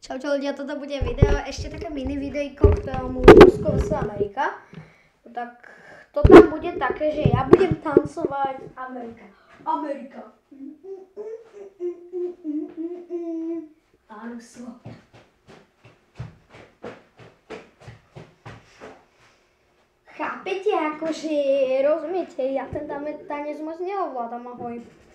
Čaute ľudia, toto bude video, ešte také mini videjko k tomu Rusko vs Amerika. Tak to tam bude také, že ja budem tancovať Amerika. Amerika. A Rusko. Chápete, akože rozumiete, ja ten tanec moc neovládam, ahoj.